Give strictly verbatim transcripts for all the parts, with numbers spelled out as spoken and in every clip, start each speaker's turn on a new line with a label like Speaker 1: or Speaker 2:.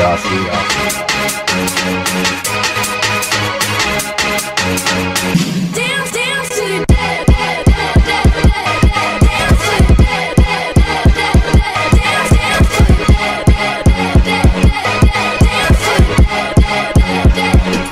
Speaker 1: I see, I see.
Speaker 2: Dance, dance to the dead, dead, dead, dead, dead, dead, dance to the dead, dead, dead, dead, dead, dance, dance to the dead, dead, dead, dead, dead, dance to the dead, dead, dead, dead.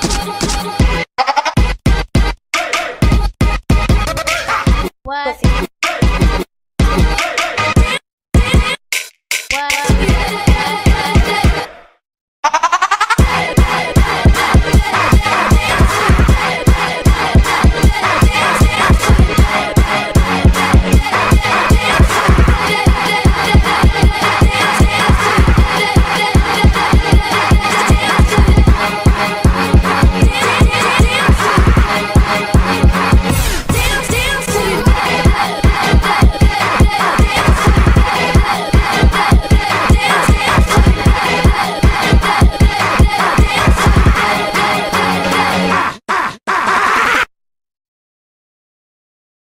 Speaker 3: What?